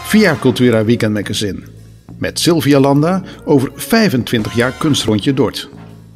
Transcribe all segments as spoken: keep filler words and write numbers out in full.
via Cultura Weekend Magazine. Met Sylvia Landa over vijfentwintig jaar kunstrondje Dort.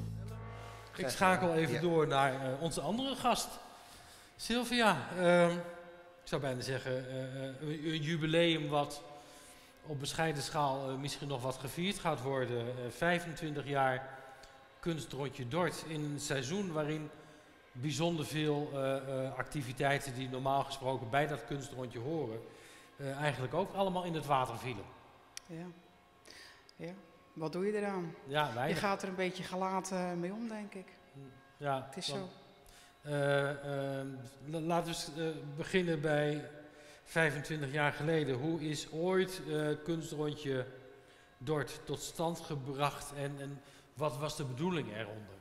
Ik schakel even ja. door naar uh, onze andere gast. Sylvia, uh, ik zou bijna zeggen uh, een jubileum wat op bescheiden schaal uh, misschien nog wat gevierd gaat worden. Uh, vijfentwintig jaar kunstrondje Dort in een seizoen waarin bijzonder veel uh, uh, activiteiten die normaal gesproken bij dat kunstrondje horen, uh, eigenlijk ook allemaal in het water vielen. Ja. Ja. Wat doe je eraan? Ja, je gaat er een beetje gelaten mee om, denk ik. Ja, het is dan, zo. Uh, uh, laten we uh, beginnen bij vijfentwintig jaar geleden. Hoe is ooit uh, het kunstrondje Dort tot stand gebracht en, en wat was de bedoeling eronder?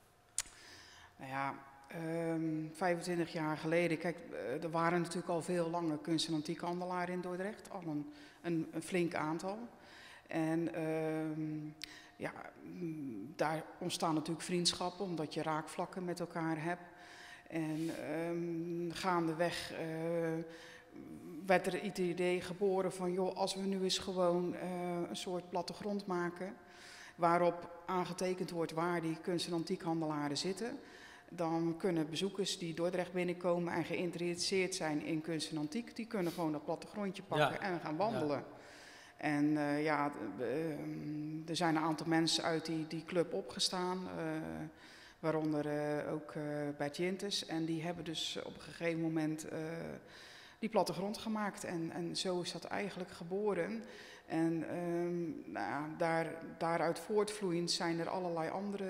Nou ja, um, vijfentwintig jaar geleden, kijk, uh, er waren natuurlijk al veel lange kunst- en antiekhandelaren in Dordrecht, al een, een, een flink aantal. En um, ja, daar ontstaan natuurlijk vriendschappen, omdat je raakvlakken met elkaar hebt. En um, gaandeweg uh, werd er het idee geboren van, joh, als we nu eens gewoon uh, een soort plattegrond maken, waarop aangetekend wordt waar die kunst- en antiekhandelaren zitten, dan kunnen bezoekers die Dordrecht binnenkomen en geïnteresseerd zijn in kunst en antiek, die kunnen gewoon dat plattegrondje pakken ja. en gaan wandelen. Ja. En uh, ja, uh, er zijn een aantal mensen uit die, die club opgestaan, uh, waaronder uh, ook uh, Bert Jintes. En die hebben dus op een gegeven moment uh, die plattegrond gemaakt. En, en zo is dat eigenlijk geboren. En um, nou ja, daar, daaruit voortvloeiend zijn er allerlei andere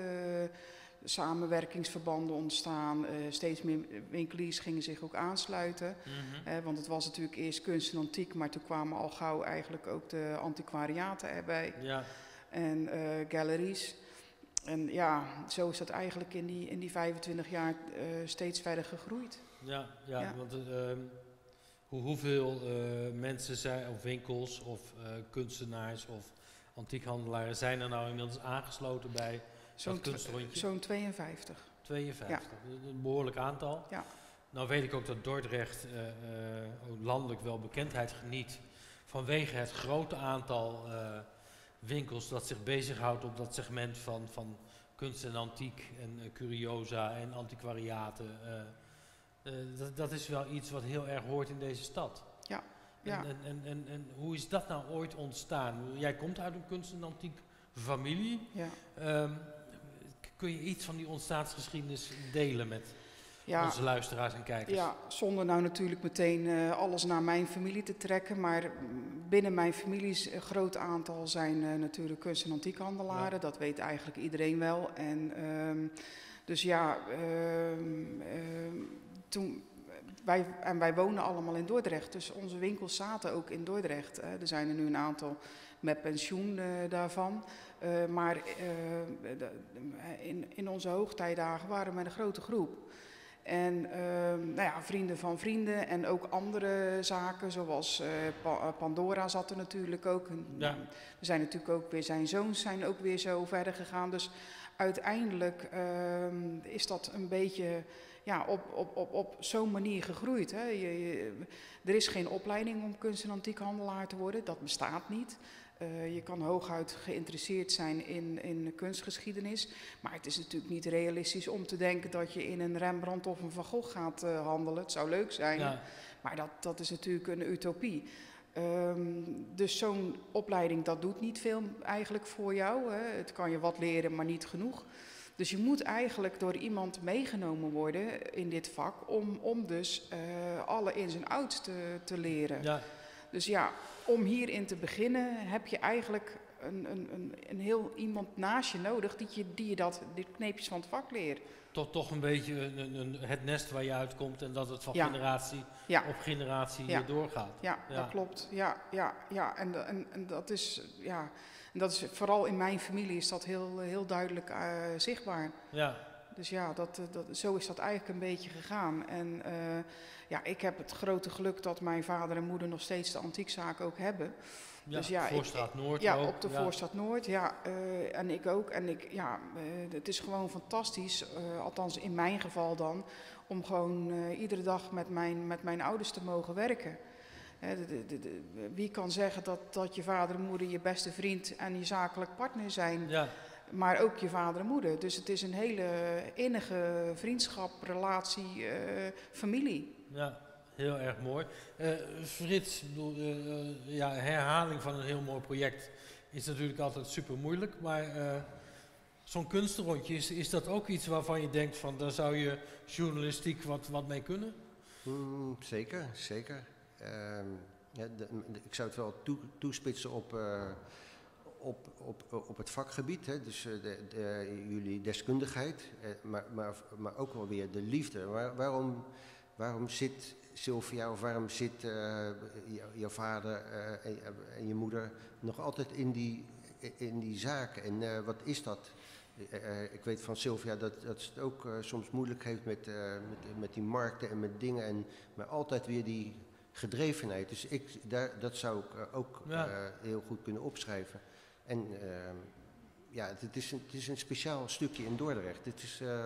samenwerkingsverbanden ontstaan. Uh, steeds meer winkeliers gingen zich ook aansluiten. Mm-hmm. uh, want het was natuurlijk eerst kunst en antiek, maar toen kwamen al gauw eigenlijk ook de antiquariaten erbij. Ja. En uh, galeries. En ja, zo is dat eigenlijk in die, in die vijfentwintig jaar uh, steeds verder gegroeid. Ja, ja, ja. want uh, hoe, hoeveel uh, mensen zijn, of winkels, of uh, kunstenaars, of antiekhandelaren zijn er nou inmiddels aangesloten bij zo'n kunstrondje? Zo'n tweeënvijftig. tweeënvijftig, ja. Een behoorlijk aantal. Ja. Nou weet ik ook dat Dordrecht uh, uh, landelijk wel bekendheid geniet vanwege het grote aantal uh, winkels dat zich bezighoudt op dat segment van, van kunst en antiek en uh, curiosa en antiquariaten. Uh, uh, dat, dat is wel iets wat heel erg hoort in deze stad. Ja. Ja. En, en, en, en hoe is dat nou ooit ontstaan? Jij komt uit een kunst en antiek familie. Ja. Um, kun je iets van die ontstaansgeschiedenis delen met ja, onze luisteraars en kijkers? Ja, zonder nou natuurlijk meteen uh, alles naar mijn familie te trekken. Maar binnen mijn familie een groot aantal zijn uh, natuurlijk kunst- en antiekhandelaren. Ja. Dat weet eigenlijk iedereen wel. En um, dus ja, um, um, toen... Wij, en wij wonen allemaal in Dordrecht, dus onze winkels zaten ook in Dordrecht. Hè. Er zijn er nu een aantal met pensioen uh, daarvan. Uh, maar uh, de, in, in onze hoogtijdagen waren we met een grote groep. En uh, nou ja, vrienden van vrienden en ook andere zaken, zoals uh, pa Pandora zat er natuurlijk ook. Ja. Er zijn natuurlijk ook weer zijn zoons zijn ook weer zo verder gegaan. Dus uiteindelijk uh, is dat een beetje... Ja, op, op, op, op zo'n manier gegroeid. Hè. Je, je, er is geen opleiding om kunst- en antiekhandelaar te worden, dat bestaat niet. Uh, je kan hooguit geïnteresseerd zijn in, in kunstgeschiedenis. Maar het is natuurlijk niet realistisch om te denken dat je in een Rembrandt of een Van Gogh gaat uh, handelen. Het zou leuk zijn, ja. maar dat, dat is natuurlijk een utopie. Um, dus zo'n opleiding, dat doet niet veel eigenlijk voor jou. Hè. Het kan je wat leren, maar niet genoeg. Dus je moet eigenlijk door iemand meegenomen worden in dit vak om, om dus uh, alle ins en outs te, te leren. Ja. Dus ja, om hierin te beginnen heb je eigenlijk een, een, een, een heel iemand naast je nodig die je, die je dat, die kneepjes van het vak leert. Toch, toch een beetje een, een, het nest waar je uitkomt en dat het van ja. generatie ja. op generatie ja. doorgaat. Ja, ja, dat klopt. Ja, ja, ja. En, en, en dat is... Ja, En dat is vooral in mijn familie is dat heel, heel duidelijk uh, zichtbaar. Ja. Dus ja, dat, dat, zo is dat eigenlijk een beetje gegaan. En uh, ja, ik heb het grote geluk dat mijn vader en moeder nog steeds de antiekzaak ook hebben. Ja, dus ja, Voorstraat Noord. Ja, ook. op de ja. Voorstraat Noord. Ja, uh, en ik ook. En ik, ja, uh, het is gewoon fantastisch, uh, althans in mijn geval dan, om gewoon uh, iedere dag met mijn, met mijn ouders te mogen werken. Hè, de, de, de, de, wie kan zeggen dat, dat je vader en moeder je beste vriend en je zakelijk partner zijn, Ja. maar ook je vader en moeder. Dus het is een hele innige vriendschap, relatie, uh, familie. Ja, heel erg mooi. Uh, Frits, bedoel, uh, ja, herhaling van een heel mooi project is natuurlijk altijd super moeilijk, maar uh, zo'n kunstrondje, is, is dat ook iets waarvan je denkt van, daar zou je journalistiek wat, wat mee kunnen? Mm, zeker, zeker. Uh, ja, de, de, ik zou het wel toe, toespitsen op, uh, op, op, op het vakgebied, hè. Dus uh, de, de, jullie deskundigheid, uh, maar, maar, maar ook wel weer de liefde. Waar, waarom, waarom zit Sylvia of waarom zit uh, jouw vader uh, en, en je moeder nog altijd in die, in die zaken? En uh, wat is dat? Uh, ik weet van Sylvia dat, dat ze het ook uh, soms moeilijk heeft met, uh, met, met die markten en met dingen, en, maar altijd weer die gedrevenheid. Dus ik, daar, dat zou ik uh, ook ja. uh, heel goed kunnen opschrijven. En uh, ja, het, het, is een, het is een speciaal stukje in Dordrecht. Het is, uh,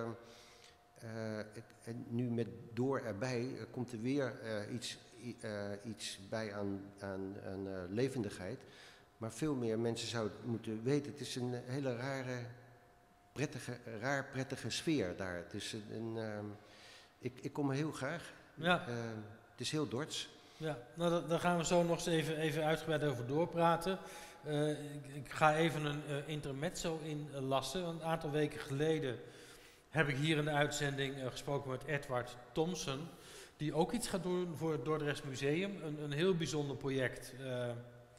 uh, ik, en nu met Door erbij uh, komt er weer uh, iets, uh, iets bij aan, aan, aan uh, levendigheid. Maar veel meer mensen zouden moeten weten. Het is een hele rare... Prettige, raar prettige sfeer daar. Het is een, uh, ik, ik kom er heel graag. Ja. Uh, het is heel Dords. Ja, nou, daar gaan we zo nog eens even, even uitgebreid over doorpraten. Uh, ik, ik ga even een uh, intermezzo inlassen. Een aantal weken geleden heb ik hier in de uitzending uh, gesproken met Edward Thompson, die ook iets gaat doen voor het Dordrechts Museum. Een, een heel bijzonder project. Uh, uh,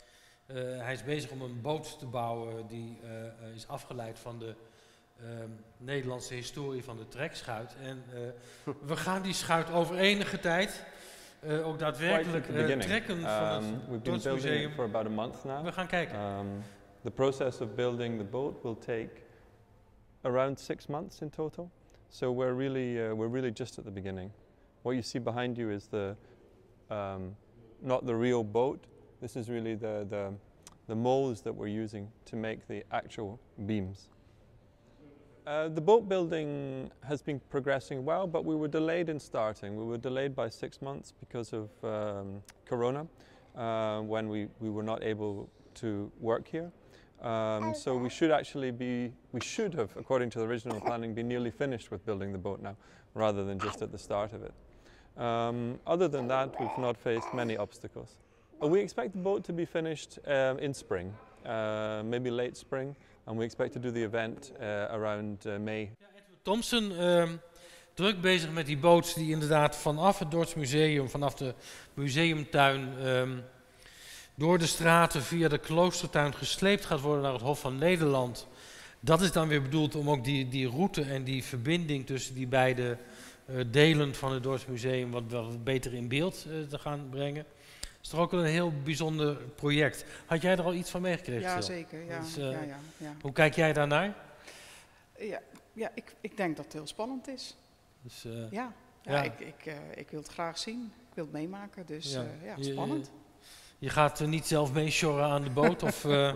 hij is bezig om een boot te bouwen die uh, is afgeleid van de Uh, Nederlandse historie van de trekschuit. En uh, we gaan die schuit over enige tijd uh, ook daadwerkelijk uh, trekken van het um, We've been Dords building Museum. it for about a month now. We gaan kijken. Um, the process of building the boat will take around six months in total. So we're really, uh, we're really just at the beginning. What you see behind you is the um, not the real boat. This is really the, the, the molds that we're using to make the actual beams. Uh, the boat building has been progressing well, but we were delayed in starting. We were delayed by six months because of um, Corona, uh, when we, we were not able to work here. Um, so we should actually be, we should have, according to the original planning, be nearly finished with building the boat now, rather than just at the start of it. Um, other than that, we've not faced many obstacles. Uh, we expect the boat to be finished um, in spring, uh, maybe late spring. And we expect to do the event uh, around uh, May. Ja, Edward Thompson, uh, druk bezig met die boot die inderdaad vanaf het Dords Museum, vanaf de museumtuin, um, door de straten via de kloostertuin gesleept gaat worden naar het Hof van Nederland. Dat is dan weer bedoeld om ook die, die route en die verbinding tussen die beide uh, delen van het Dords Museum wat, wat beter in beeld uh, te gaan brengen. Het is toch ook een heel bijzonder project. Had jij er al iets van meegekregen? Ja, Sil? zeker. Ja, dus, uh, ja, ja, ja. Hoe kijk jij daarnaar? Ja, ja ik, ik denk dat het heel spannend is. Dus, uh, ja, ja, ja. Ik, ik, uh, ik wil het graag zien. Ik wil het meemaken. Dus ja, uh, ja spannend. Je, je gaat uh, niet zelf meesjorren aan de boot? Of uh,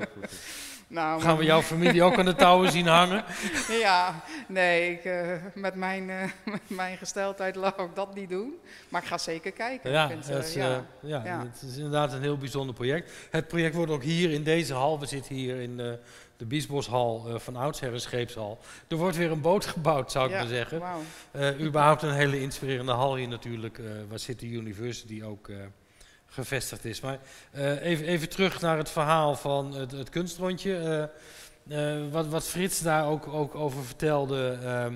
nou, gaan we jouw familie ook aan de touwen zien hangen? Ja, nee, ik, uh, met, mijn, uh, met mijn gesteldheid laat ik dat niet doen. Maar ik ga zeker kijken. Ja, ik vind, uh, het, is, ja. Uh, ja, ja. het is inderdaad een heel bijzonder project. Het project wordt ook hier in deze hal, we zitten hier in uh, de Biesboshal, uh, van oudsher een scheepshal. Er wordt weer een boot gebouwd, zou ik ja, maar zeggen. Wow. Uh, überhaupt een hele inspirerende hal hier natuurlijk, uh, waar City University ook uh, gevestigd is. Maar uh, even, even terug naar het verhaal van het, het kunstrondje. Uh, uh, wat, wat Frits daar ook, ook over vertelde, uh,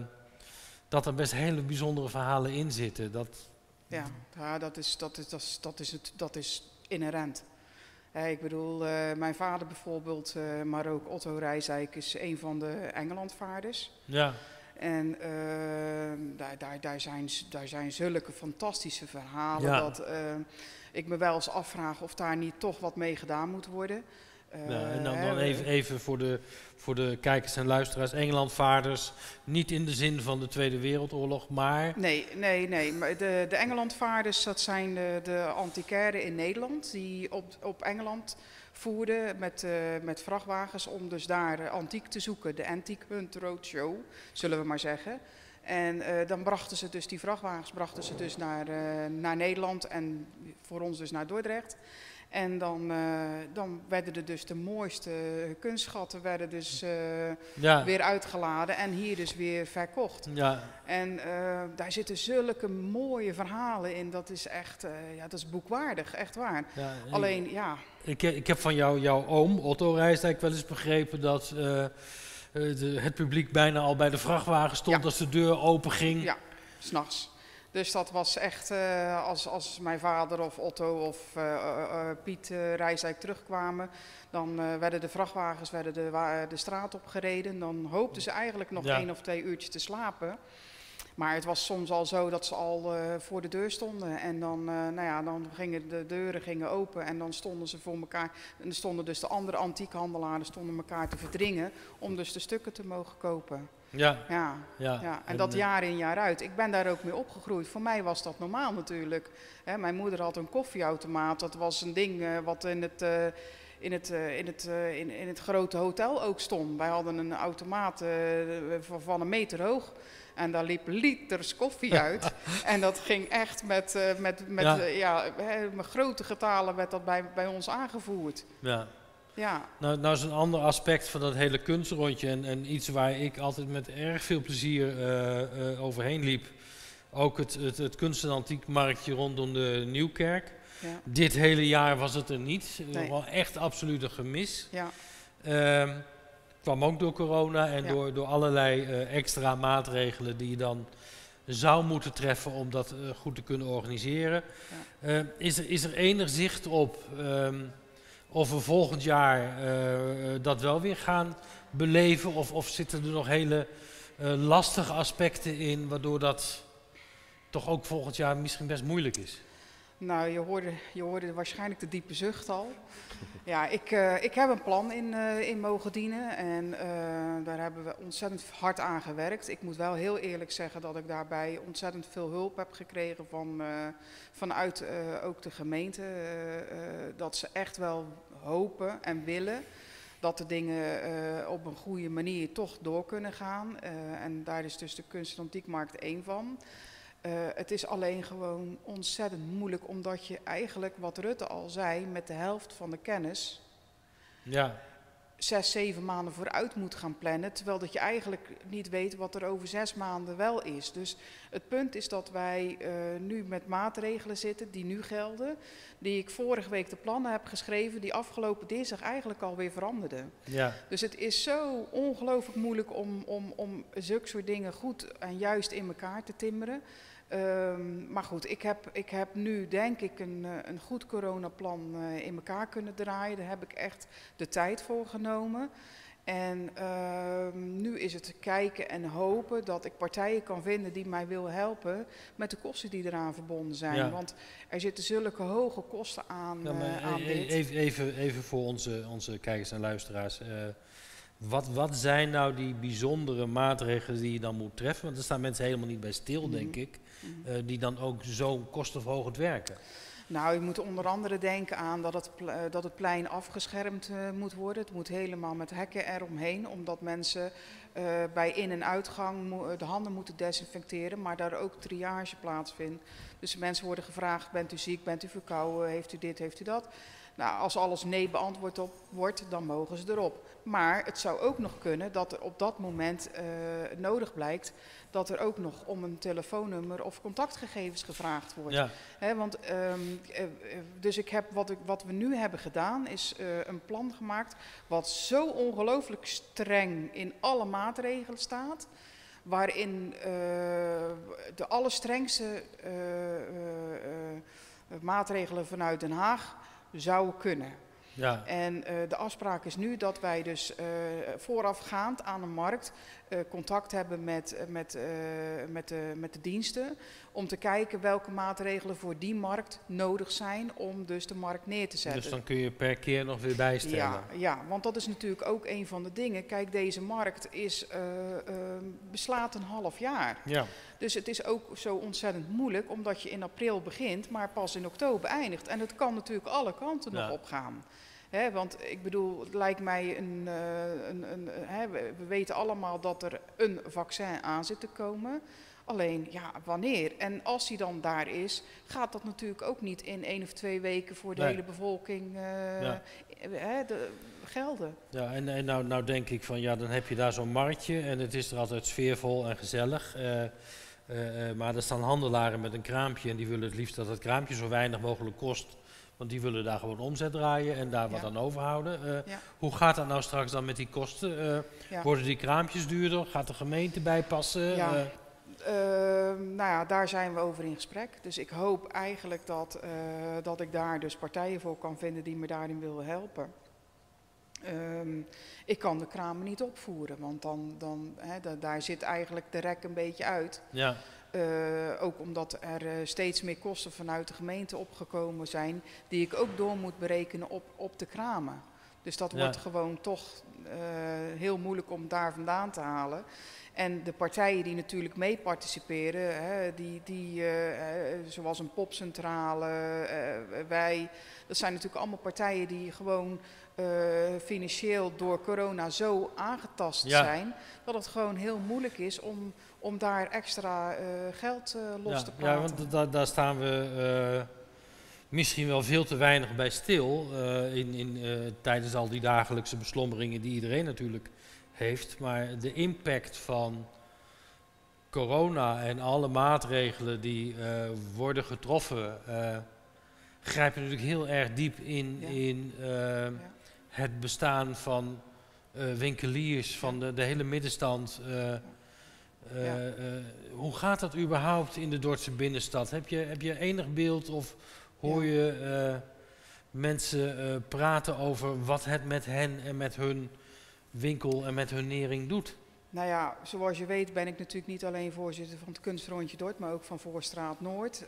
dat er best hele bijzondere verhalen in zitten. Dat ja, ja dat, is, dat, is, dat, is, dat, is het, dat is inherent. Uh, ik bedoel, uh, mijn vader bijvoorbeeld, uh, maar ook Otto Rijsdijk is een van de Engelandvaarders. Ja. En uh, daar, daar, daar, zijn, daar zijn zulke fantastische verhalen ja. dat uh, ik me wel eens afvraag of daar niet toch wat mee gedaan moet worden. Uh, ja, en dan, dan even, even voor, de, voor de kijkers en luisteraars, Engelandvaarders, niet in de zin van de Tweede Wereldoorlog, maar... Nee, nee, nee. Maar de, de Engelandvaarders, dat zijn de, de antiquairen in Nederland die op, op Engeland voerden met, uh, met vrachtwagens om dus daar uh, antiek te zoeken. De Antique Hunt Roadshow, zullen we maar zeggen. En uh, dan brachten ze dus die vrachtwagens brachten ze dus naar, uh, naar Nederland en voor ons dus naar Dordrecht. En dan, uh, dan werden er dus de mooiste kunstschatten werden dus, uh, ja. weer uitgeladen en hier dus weer verkocht. Ja. En uh, daar zitten zulke mooie verhalen in, dat is echt, uh, ja, dat is boekwaardig, echt waar. Ja, Alleen, ik, ja. Ik, ik heb van jou, jouw oom, Otto Rijsdijk, wel eens begrepen dat uh, de, het publiek bijna al bij de vrachtwagen stond ja. als de deur open ging. Ja, 's nachts. Dus dat was echt, uh, als, als mijn vader of Otto of uh, uh, Piet uh, Rijsdijk terugkwamen, dan uh, werden de vrachtwagens werden de, de straat opgereden. Dan hoopten ze eigenlijk nog ja. één of twee uurtjes te slapen. Maar het was soms al zo dat ze al uh, voor de deur stonden. En dan, uh, nou ja, dan gingen de deuren gingen open en dan stonden ze voor elkaar. En dan stonden dus de andere antiekhandelaren stonden elkaar te verdringen om dus de stukken te mogen kopen. Ja. Ja, ja. ja. En, en dat jaar in jaar uit. Ik ben daar ook mee opgegroeid. Voor mij was dat normaal natuurlijk. Hè, mijn moeder had een koffieautomaat. Dat was een ding uh, wat in het, uh, in, het, uh, in, het, uh, in, in het grote hotel ook stond. Wij hadden een automaat uh, van een meter hoog. En daar liep liters koffie uit. En dat ging echt met, uh, met, met, ja. Uh, ja, met grote getalen werd dat bij, bij ons aangevoerd. Ja. Ja. Nou, nou is een ander aspect van dat hele kunstrondje en, en iets waar ik altijd met erg veel plezier uh, uh, overheen liep. Ook het, het, het kunst- en antiekmarktje rondom de Nieuwkerk. Ja. Dit hele jaar was het er niet. Nee. Wel echt absoluut een gemis. Ja. Uh, kwam ook door corona en ja. door, door allerlei uh, extra maatregelen die je dan zou moeten treffen om dat uh, goed te kunnen organiseren. Ja. Uh, is, er, is er enig zicht op um, of we volgend jaar uh, dat wel weer gaan beleven? Of, of zitten er nog hele uh, lastige aspecten in waardoor dat toch ook volgend jaar misschien best moeilijk is? Nou, je hoorde, je hoorde waarschijnlijk de diepe zucht al. Ja, ik, uh, ik heb een plan in, uh, in mogen dienen en uh, daar hebben we ontzettend hard aan gewerkt. Ik moet wel heel eerlijk zeggen dat ik daarbij ontzettend veel hulp heb gekregen van, uh, vanuit uh, ook de gemeente. Uh, uh, dat ze echt wel hopen en willen dat de dingen uh, op een goede manier toch door kunnen gaan. Uh, en daar is dus de kunst- en antiekmarkt één van. Uh, het is alleen gewoon ontzettend moeilijk, omdat je eigenlijk, wat Rutte al zei, met de helft van de kennis ja. zes, zeven maanden vooruit moet gaan plannen, terwijl dat je eigenlijk niet weet wat er over zes maanden wel is. Dus het punt is dat wij uh, nu met maatregelen zitten die nu gelden, die ik vorige week de plannen heb geschreven, die afgelopen dinsdag eigenlijk alweer veranderden. Ja. Dus het is zo ongelooflijk moeilijk om, om, om zulke soort dingen goed en juist in elkaar te timmeren. Um, maar goed, ik heb, ik heb nu denk ik een, een goed coronaplan uh, in elkaar kunnen draaien. Daar heb ik echt de tijd voor genomen. En uh, nu is het kijken en hopen dat ik partijen kan vinden die mij willen helpen met de kosten die eraan verbonden zijn. Ja. Want er zitten zulke hoge kosten aan, ja, uh, aan dit. Even, even, even voor onze, onze kijkers en luisteraars. Uh, Wat, wat zijn nou die bijzondere maatregelen die je dan moet treffen? Want er staan mensen helemaal niet bij stil, mm-hmm. denk ik, uh, die dan ook zo kostenverhogend werken. Nou, je moet onder andere denken aan dat het, uh, dat het plein afgeschermd uh, moet worden. Het moet helemaal met hekken eromheen, omdat mensen uh, bij in- en uitgang mo- de handen moeten desinfecteren, maar daar ook triage plaatsvindt. Dus mensen worden gevraagd, bent u ziek, bent u verkouden, heeft u dit, heeft u dat? Nou, als alles nee beantwoord op wordt, dan mogen ze erop. Maar het zou ook nog kunnen dat er op dat moment uh, nodig blijkt dat er ook nog om een telefoonnummer of contactgegevens gevraagd wordt. Ja. He, want, um, uh, dus ik heb, wat, ik, wat we nu hebben gedaan is uh, een plan gemaakt wat zo ongelooflijk streng in alle maatregelen staat. Waarin uh, de allerstrengste uh, uh, uh, maatregelen vanuit Den Haag zouden kunnen. Ja. En uh, de afspraak is nu dat wij dus uh, voorafgaand aan de markt uh, contact hebben met, uh, met, uh, met, de, met de diensten. Om te kijken welke maatregelen voor die markt nodig zijn om dus de markt neer te zetten. Dus dan kun je per keer nog weer bijstellen. Ja, ja, want dat is natuurlijk ook een van de dingen. Kijk, deze markt is, uh, uh, beslaat een half jaar. Ja. Dus het is ook zo ontzettend moeilijk, omdat je in april begint, maar pas in oktober eindigt. En het kan natuurlijk alle kanten ja. nog opgaan. Hè, want ik bedoel, het lijkt mij een, uh, een, een hè, we, we weten allemaal dat er een vaccin aan zit te komen. Alleen, ja, wanneer? En als die dan daar is, gaat dat natuurlijk ook niet in één of twee weken voor de Nee. hele bevolking uh, Ja. hè, de, gelden. Ja, en, en nou, nou denk ik van ja, dan heb je daar zo'n marktje en het is er altijd sfeervol en gezellig. Uh, uh, uh, maar er staan handelaren met een kraampje en die willen het liefst dat het kraampje zo weinig mogelijk kost. Want die willen daar gewoon omzet draaien en daar wat Ja. aan overhouden. Uh, Ja. Hoe gaat dat nou straks dan met die kosten? Uh, Ja. Worden die kraampjes duurder? Gaat de gemeente bijpassen? Ja. Uh, Uh, nou ja, daar zijn we over in gesprek. Dus ik hoop eigenlijk dat, uh, dat ik daar dus partijen voor kan vinden die me daarin willen helpen. Um, ik kan de kramen niet opvoeren, want dan, dan, hè, da daar zit eigenlijk de rek een beetje uit. ja. Uh, ook omdat er uh, steeds meer kosten vanuit de gemeente opgekomen zijn, die ik ook door moet berekenen op, op de kramen. Dus dat Ja. wordt gewoon toch uh, heel moeilijk om daar vandaan te halen. En de partijen die natuurlijk mee participeren, hè, die, die, uh, zoals een popcentrale, uh, wij, dat zijn natuurlijk allemaal partijen die gewoon uh, financieel door corona zo aangetast Ja. zijn, dat het gewoon heel moeilijk is om, om daar extra uh, geld uh, los ja, te praten. ja, want da daar staan we uh, misschien wel veel te weinig bij stil uh, in, in, uh, tijdens al die dagelijkse beslommeringen die iedereen natuurlijk heeft. Maar de impact van corona en alle maatregelen die uh, worden getroffen, uh, grijpen natuurlijk heel erg diep in, Ja. in uh, Ja. het bestaan van uh, winkeliers, van de, de hele middenstand. Uh, uh, Ja. uh, hoe gaat dat überhaupt in de Dordtse binnenstad? Heb je, heb je enig beeld of hoor Ja. je uh, mensen uh, praten over wat het met hen en met hun winkel en met hun nering doet? Nou ja, zoals je weet ben ik natuurlijk niet alleen voorzitter van het Kunstrondje Dordt, maar ook van Voorstraat Noord.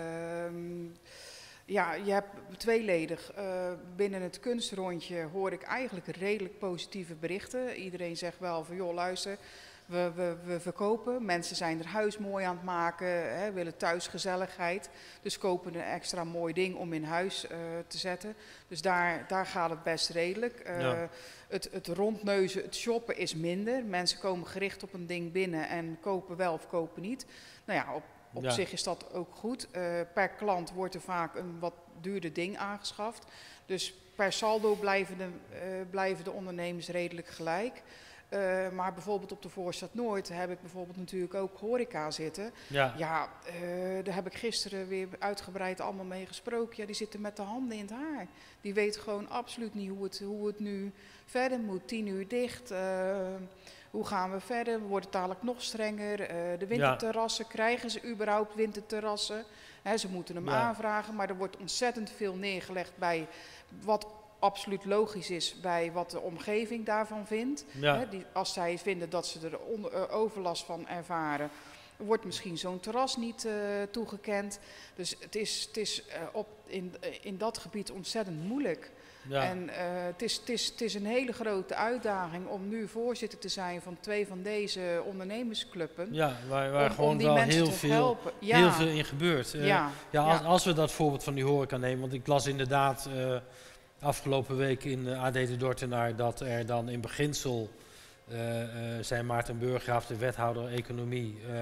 Uh, ja, je hebt tweeledig. Uh, binnen het Kunstrondje hoor ik eigenlijk redelijk positieve berichten. Iedereen zegt wel van joh, luister, we, we, we verkopen. Mensen zijn er huis mooi aan het maken, hè, willen thuisgezelligheid. Dus kopen een extra mooi ding om in huis uh, te zetten. Dus daar, daar gaat het best redelijk. Uh, Ja. Het, het rondneuzen, het shoppen is minder. Mensen komen gericht op een ding binnen en kopen wel of kopen niet. Nou ja, op, op Ja. zich is dat ook goed. Uh, per klant wordt er vaak een wat duurder ding aangeschaft. Dus per saldo blijven de, uh, blijven de ondernemers redelijk gelijk. Uh, maar bijvoorbeeld op de Voorstad Noord heb ik bijvoorbeeld natuurlijk ook horeca zitten. Ja, Ja, uh, daar heb ik gisteren weer uitgebreid allemaal mee gesproken. Ja, die zitten met de handen in het haar. Die weten gewoon absoluut niet hoe het, hoe het nu verder moet. Tien uur dicht. Uh, hoe gaan we verder? Wordt het dadelijk nog strenger? Uh, de winterterrassen, krijgen ze überhaupt winterterrassen? Hè, ze moeten hem Ja. aanvragen, maar er wordt ontzettend veel neergelegd bij wat absoluut logisch is bij wat de omgeving daarvan vindt. ja. Hè, die, als zij vinden dat ze er on, uh, overlast van ervaren, wordt misschien zo'n terras niet uh, toegekend. Dus het is, het is uh, op, in, uh, in dat gebied ontzettend moeilijk. ja. En uh, het, is, het, is, het is een hele grote uitdaging om nu voorzitter te zijn van twee van deze ondernemersclubben. ja waar, waar om, gewoon om die wel mensen heel te veel, helpen. Ja, heel veel in gebeurt. Uh, ja, Ja, als, ja. als we dat voorbeeld van die horeca nemen, want ik las inderdaad uh, afgelopen week in uh, A D de Dordtenaar dat er dan in beginsel, uh, uh, zei Maarten Burggraaf, de wethouder economie, uh,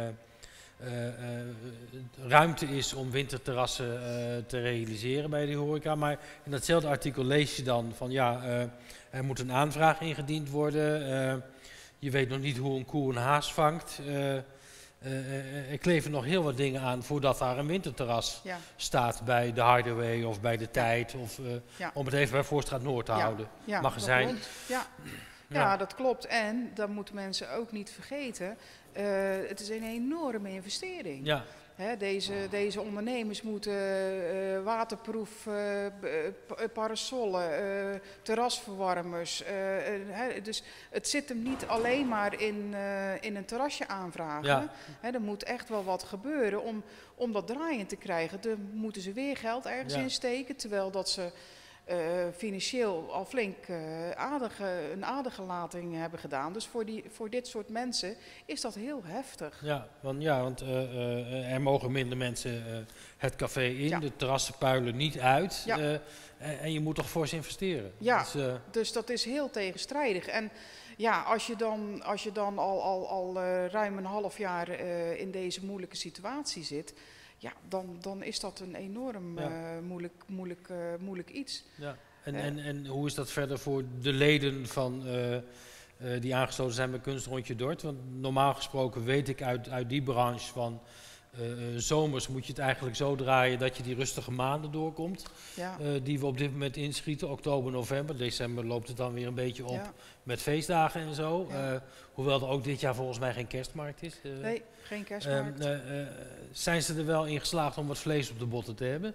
uh, uh, ruimte is om winterterrassen uh, te realiseren bij die horeca. Maar in datzelfde artikel lees je dan van ja, uh, er moet een aanvraag ingediend worden. Uh, je weet nog niet hoe een koe een haas vangt. Uh, Uh, uh, er kleven nog heel wat dingen aan voordat daar een winterterras Ja, staat bij de Hardaway of bij de Tijd. Of, uh, ja. om het even bij Voorstraat Noord te Ja, houden. ja, magazijn. dat klopt. Ja. Ja. Ja, dat klopt. En dat moeten mensen ook niet vergeten. Uh, het is een enorme investering. Ja, Hè, deze, deze ondernemers moeten uh, waterproef uh, p- parasollen, uh, terrasverwarmers. Uh, uh, hè, dus het zit hem niet alleen maar in, uh, in een terrasje aanvragen. Ja. Hè, er moet echt wel wat gebeuren om, om dat draaiend te krijgen. Dan moeten ze weer geld ergens Ja. in steken, terwijl dat ze uh, financieel al flink uh, aardige, een aardige lating hebben gedaan. Dus voor, die, voor dit soort mensen is dat heel heftig. Ja, want, ja, want uh, uh, er mogen minder mensen uh, het café in, ja. De terrassen puilen niet uit. Ja. Uh, en, en je moet toch fors investeren. Ja, dus, uh, dus dat is heel tegenstrijdig. En ja, als je dan, als je dan al, al, al uh, ruim een half jaar uh, in deze moeilijke situatie zit, ja, dan, dan is dat een enorm ja. uh, moeilijk, moeilijk, uh, moeilijk iets. Ja. En, uh, en, en hoe is dat verder voor de leden van, uh, uh, die aangesloten zijn bij Kunstrondje Dordt? Want normaal gesproken weet ik uit, uit die branche van uh, uh, zomers moet je het eigenlijk zo draaien dat je die rustige maanden doorkomt. Ja. Uh, die we op dit moment inschieten, oktober, november. December loopt het dan weer een beetje op ja. met feestdagen en zo. Ja. Uh, hoewel er ook dit jaar volgens mij geen kerstmarkt is. Uh, nee, geen kerstmarkt. Uh, uh, uh, zijn ze er wel in geslaagd om wat vlees op de botten te hebben?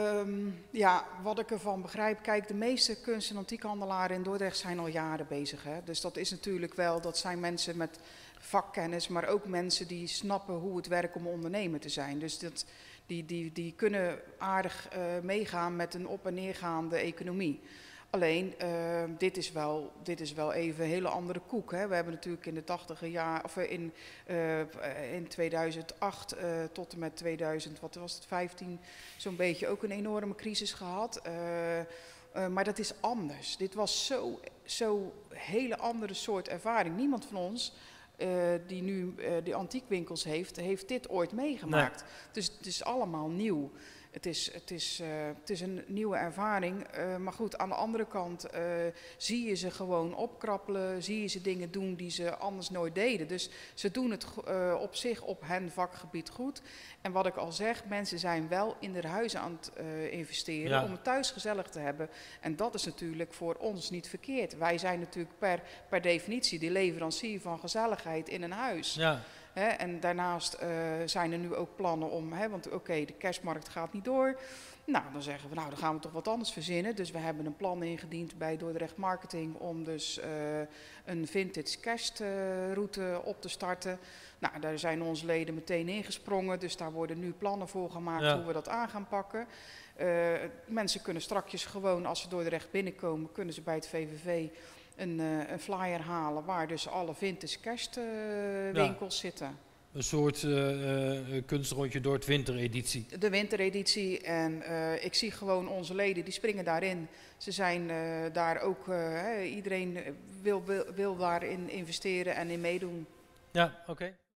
Um, ja, wat ik ervan begrijp. Kijk, de meeste kunst- en antiekhandelaren in Dordrecht zijn al jaren bezig. Hè? Dus dat is natuurlijk wel, dat zijn mensen met vakkennis, maar ook mensen die snappen hoe het werkt om ondernemer te zijn. Dus dat, die, die, die kunnen aardig uh, meegaan met een op- en neergaande economie. Alleen, uh, dit, is wel, dit is wel even een hele andere koek. Hè. We hebben natuurlijk in de tachtiger jaar, of in, uh, in tweeduizend acht uh, tot en met tweeduizend, wat was het, vijftien, zo'n beetje ook een enorme crisis gehad. Uh, uh, maar dat is anders. Dit was zo, zo hele andere soort ervaring. Niemand van ons Uh, die nu uh, de antiekwinkels heeft, heeft dit ooit meegemaakt. Nee. Dus het is allemaal nieuw. Het is, het is, uh, het is een nieuwe ervaring. Uh, maar goed, aan de andere kant uh, zie je ze gewoon opkrabbelen. Zie je ze dingen doen die ze anders nooit deden. Dus ze doen het uh, op zich op hun vakgebied goed. En wat ik al zeg, mensen zijn wel in hun huizen aan het uh, investeren. Ja. Om het thuis gezellig te hebben. En dat is natuurlijk voor ons niet verkeerd. Wij zijn natuurlijk per, per definitie de leverancier van gezelligheid in een huis. Ja. He, en daarnaast uh, zijn er nu ook plannen om, he, want oké, okay, de kerstmarkt gaat niet door. Nou, dan zeggen we, nou, dan gaan we toch wat anders verzinnen. Dus we hebben een plan ingediend bij Dordrecht Marketing om dus uh, een vintage kerstroute uh, op te starten. Nou, daar zijn onze leden meteen ingesprongen, dus daar worden nu plannen voor gemaakt ja. hoe we dat aan gaan pakken. Uh, mensen kunnen strakjes gewoon, als ze Dordrecht binnenkomen, kunnen ze bij het V V V Een, uh, een flyer halen waar dus alle vintage kerstwinkels uh, ja. zitten. Een soort uh, uh, Kunstrondje Dordt wintereditie. De wintereditie en uh, ik zie gewoon onze leden, die springen daarin. Ze zijn uh, daar ook, uh, hey, iedereen wil, wil, wil daarin investeren en in meedoen. Ja, oké. Okay.